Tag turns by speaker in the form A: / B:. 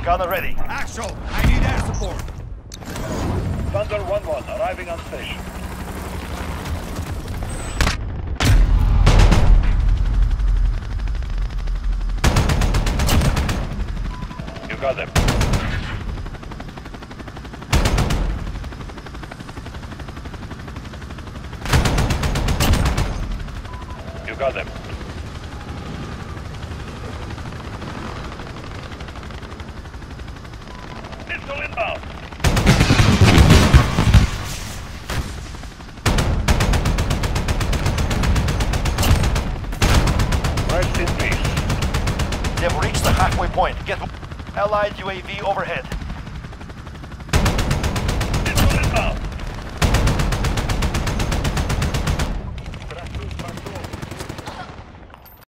A: Gunner ready.
B: Actual, I need air support.
C: Thunder 1-1, arriving on station. You got them. You got them. Missile inbound. Rest in peace.
A: They've reached the halfway point. Get Allied UAV overhead.